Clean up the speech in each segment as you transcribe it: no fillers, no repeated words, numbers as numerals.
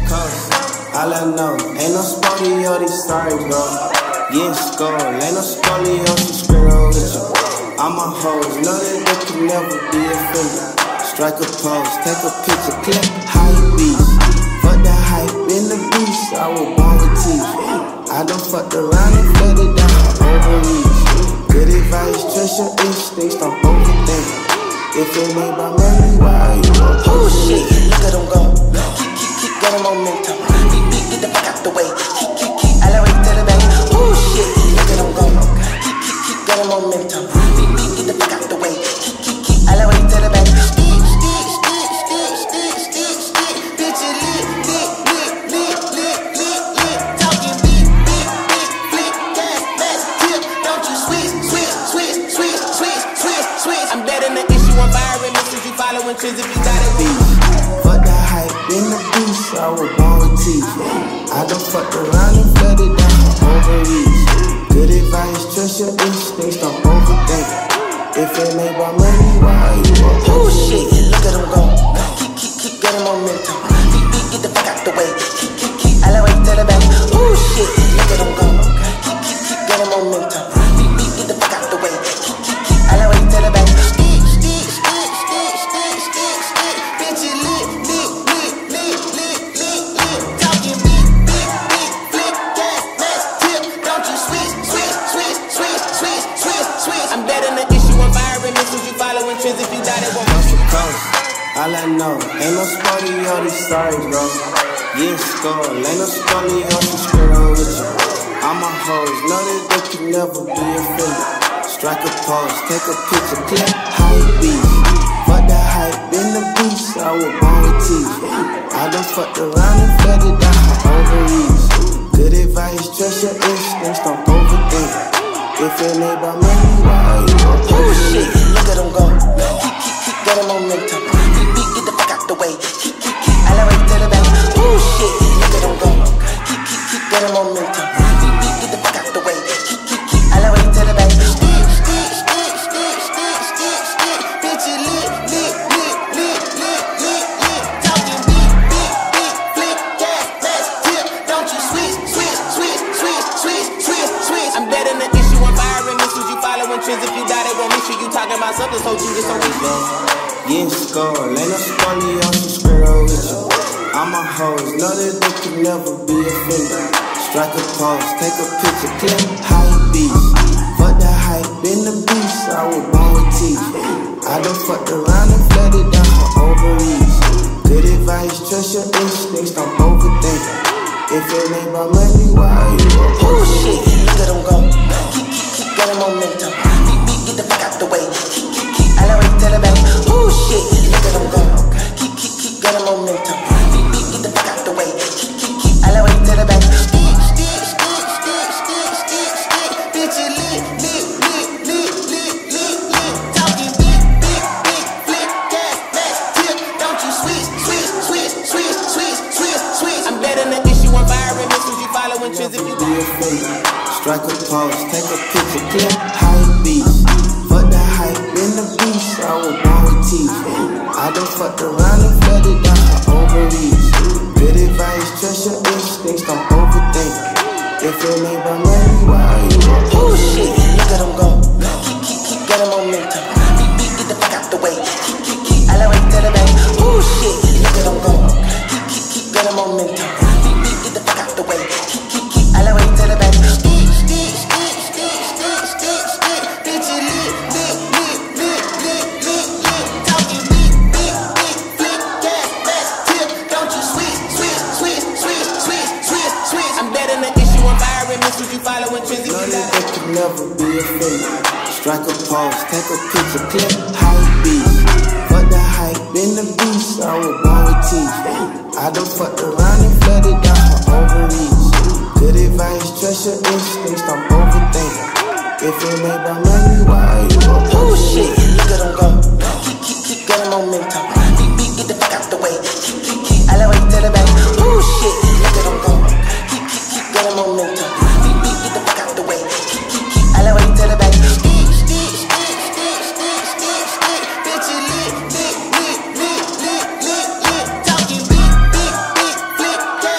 coast, all I know, ain't no scoliosis, sorry bro. Yeah, skull, ain't no scoliosis, squirrel with you. All my hoes know that they can never be offended. Strike a pose, take a picture, clip, hype beast. Fuck the hype in the beast, I was born with teeth. I done fucked around and flooded down my ovaries. Good advice, trust your instincts, don't overthink it. If it ain't by money, why are you up? Oh shit, look at them go. Keep getting momentum. Get the fuck out the way. Keep elevate to the bank. Oh shit, look at them go. Keep getting momentum. Get the fuck out the way. Keep elevate to the bank. Bitch, you lit. Talking big, flick, gas, mass, tip. Don't you switch. I'm dead in the issue, I'm firing misses. You following trends if you got it. Fuck the hype in the beast, I was born with teeth. I done fucked around and flooded down my ovaries. Good advice, trust your instincts, don't overthink it. If it ain't by money, why are you up? Oh shit, look at them go. Keep getting momentum. Get the fuck out the way. Keep elevate to the bank. Oh shit, look at them go. Keep getting momentum. Get the fuck out the way. Keep elevate to the bank. Bitch, you lit. Talking big, flick, gas, mass, tip. Don't you switch. I'm dead in the issue, I'm firing missiles. You following trends if you got it. All I know, ain't no scoliosis, sorry bro. Yeah, skull, ain't no scoliosis, squirrel with you. All my hoes know that they can never be offended. Strike a pose, take a picture, clip, hype beast. Fuck the hype in the beast, I was born with teeth. I done fucked around and flooded down my ovaries. Good advice, trust your instincts, don't overthink it. If it ain't by money, why are you up? Oh shit, look at them go. Keep getting momentum. Get the fuck out the way. Keep elevate to the bank. Oh shit, look at them go. Keep getting momentum. Get the fuck out the way. Keep elevate to the bank. Bitch, you lit. Talking big, flick, gas, mass, tip. Don't you switch. I'm dead in the issue, I'm firing missiles. You following trends if you got it, won't miss you. You talking about something, so you just don't miss you. Yeah, skull, ain't no scoliosis, squirrel with you. All my hoes know that they can never be offended. Strike a pose, take a picture, clip, hype beast. Fuck the hype in the beast, I was born with teeth. I done fucked around and flooded down my ovaries. Good advice, trust your instincts, don't overthink it. If it ain't by money, why are you up? Oh shit, look at them go. Keep getting momentum. Get the fuck out the way. Keep elevate to the bank. Oh shit, look at them go. Keep getting momentum. Get the fuck out the way. Keep elevate to the bank. Bitch, you lit. Talking big, flick, gas, mass, tip. Don't you switch. I'm dead in the issue, I'm firing missiles. You following trends if you got it. Strike a pose, take a picture, clip, hype beast. Fuck the hype in the beast, I was born with teeth. I done fucked around and flooded down my ovaries. Good advice, trust your instincts, don't overthink it. If it ain't by money, why are you up? Oh shit, look at them go. Keep getting momentum. Get the fuck out the way. Keep elevate to the bank. Oh shit, look at them go. Keep getting momentum. Get the fuck out the way. Keep elevate to the bank. Bitch, you lit. Talking big, flick, gas, mass, tip. Don't you switch. I'm dead in the issue, I'm firing missiles. You following trends if you Know got that it. they can never be offended. Strike a pose, take a picture, clip, hype beast. Fuck the hype in the beast, I was born with teeth. I done fucked around and flooded down my ovaries. Good advice, trust your instincts, don't overthink it. If it ain't by money, why are you up? Oh shit, look at them go. Keep getting momentum. Get the fuck out the way. Keep elevate to the bank. Oh shit, look at them go. Keep getting momentum. Get the fuck out the way. Keep elevate to the bank. Bitch, you lit. Talking big, flick,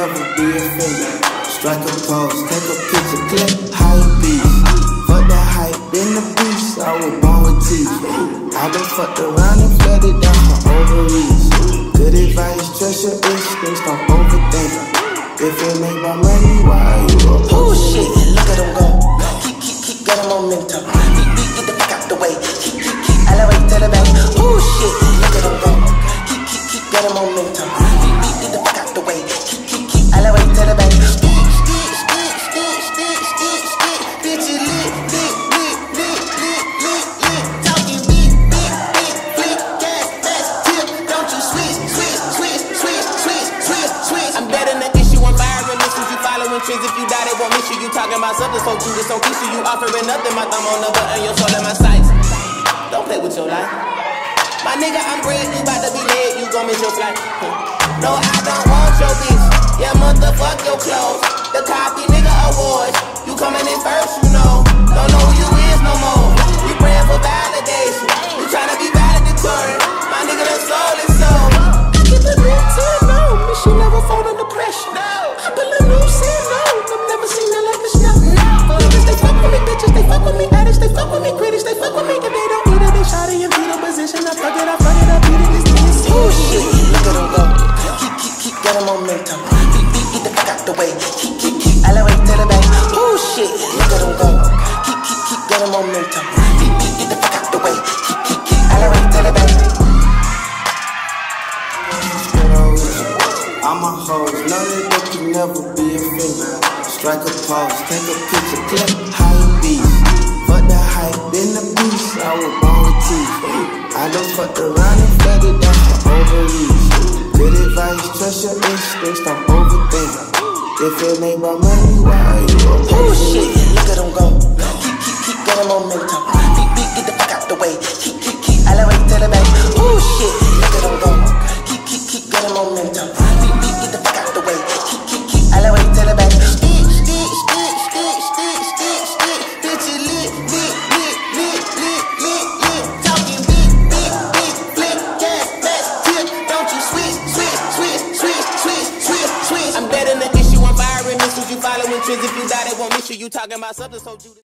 never be offended. Strike a pose, take a picture, clip, hype beast. Fuck that hype, been the beast, I was born with teeth. I done fucked around and flooded down her ovaries. Good advice, trust your instincts, don't overthink it. If it ain't about money, why are you a oh shit, look at him go. Keep getting momentum. Beat, get the fuck out the way. Keep, elevate to the bank. Oh shit, look at him go. Keep getting momentum. Beat, get the fuck out the way. Keep, elevate to the bank. Bitch, you lit. Talking big, flick, gas, fast, tip. Don't you switch. I'm better than this, you on fire and missiles. You following trends, if you die, they won't miss you. You talking about something so true, it's so key to you. Offering nothing, my thumb on the button, your soul in my sights. Don't play with your life. My nigga, I'm brand new, about to be late, you gon' miss your flight. No, I don't want your bitch. Yeah, motherfuck your clothes. The Copy Nigga Awards. You coming in first, you know. Don't know who you is no more. You praying for validation. You tryna be valedictory. My nigga, the soul is soul. I get the new team, no. She never fall under pressure. I put a new sin, no. I've never seen her like this, no. Niggas, they fuck with me, bitches, they fuck with me. Addicts, they fuck with me. Critics, they fuck with me. If they don't eat it, they shot it in fetal position. I fuck it, beat it, this nigga see. Oh shit, look at him go. Keep getting momentum. Beat, get the fuck out the way. Keep, elevate to the bank. Oh shit, look at him go. Keep getting momentum. Beat, get the fuck out the way. Keep, elevate to the bank. I'm a hoes, know that they can never be offended. Strike a pose, take a picture, clip, hype beast. Fuck that hype, been the beast, I was born with teeth. I done fucked around and flooded down her ovaries. Good advice, trust your instincts, don't overthink it. If it ain't about money, why are you a oh shit, look at him go. Keep getting momentum. Beat, get the fuck out the way. Keep, elevate to the bank. Oh shit, look at him go. Keep getting momentum. Get the fuck out the way. Keep, elevate to the bank. Bitch, you lit. Talking big, flick, gas, fast, tip. Don't you switch. I'm better than this, you on fire and missiles. You following trends, if you die, they won't miss you. You talking about something so juicy.